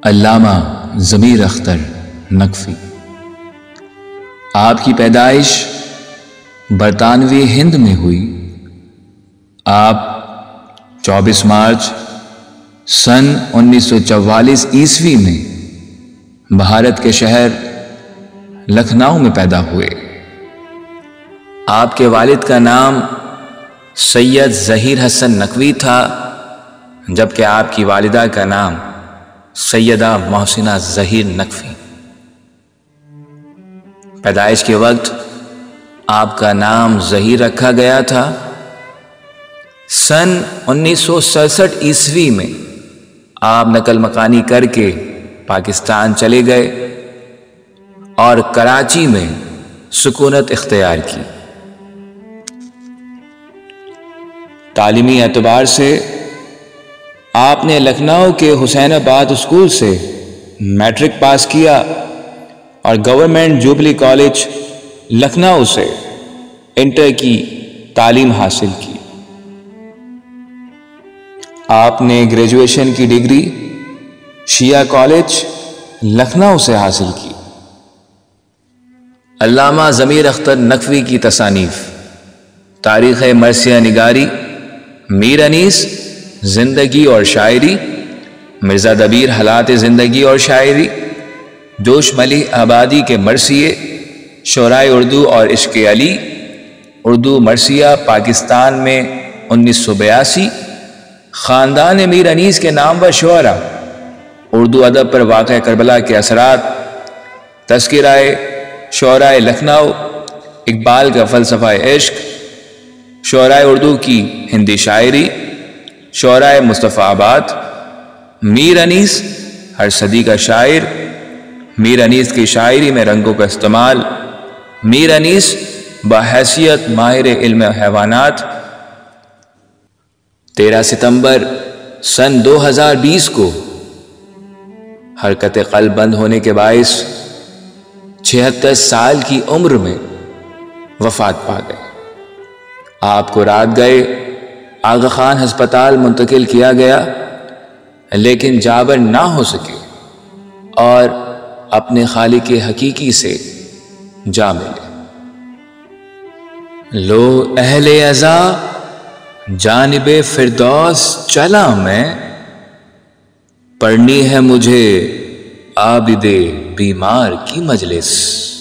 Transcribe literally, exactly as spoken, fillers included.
علامہ ضمیر اختر نقوی۔ آپ کی پیدائش برطانوی ہند میں ہوئی۔ آپ چوبیس مارچ سن انیس سو چوالیس عیسوی میں بھارت کے شہر لکھنؤ میں پیدا ہوئے۔ آپ کے والد کا نام سید ظہیر حسن نقوی تھا، جبکہ آپ کی والدہ کا نام سیدہ محسنہ ظہیر نقوی۔ پیدائش کے وقت آپ کا نام ظہیر رکھا گیا تھا۔ سن انیس سو سڑسٹھ عیسوی میں آپ نقل مکانی کر کے پاکستان چلے گئے اور کراچی میں سکونت اختیار کی۔ تعلیمی اعتبار سے آپ نے لکھنؤ کے حسین آباد اسکول سے میٹرک پاس کیا اور گورنمنٹ جوبلی کالج لکھنؤ سے انٹر کی تعلیم حاصل کی۔ آپ نے گریجویشن کی ڈگری شیعہ کالج لکھنؤ سے حاصل کی۔ علامہ ضمیر اختر نقوی کی تصانیف: تاریخ مرثیہ نگاری، میر انیس زندگی اور شاعری، مرزا دبیر حالات زندگی اور شاعری، جوش ملیح آبادی کے مرثیے، شعرائے اردو اور عشق علی، اردو مرثیہ پاکستان میں انیس سو بیاسی، خاندان میر انیس کے نامور شعراء، اردو ادب پر واقع کربلا کے اثرات، تذکرہ شعرائے لکھنؤ، اقبال کا فلسفہ عشق، شعرائے اردو کی ہندی شاعری، شعرائے مصطفی آباد، میر انیس ہر صدی کا شاعر، میر انیس کی شاعری میں رنگوں کا استعمال، میر انیس بحیثیت ماہر علم حیوانات۔ تیرہ ستمبر سن دو ہزار بیس کو حرکت قلب بند ہونے کے باعث چھہتر سال کی عمر میں وفات پا گئے۔ آپ کو رات گئے آغا خان ہسپتال منتقل کیا گیا، لیکن جابر نہ ہو سکے اور اپنے خالق حقیقی سے جا ملے۔ لو اہل عزا جانب فردوس چلا میں، پڑھنی ہے مجھے عابد بیمار کی مجلس۔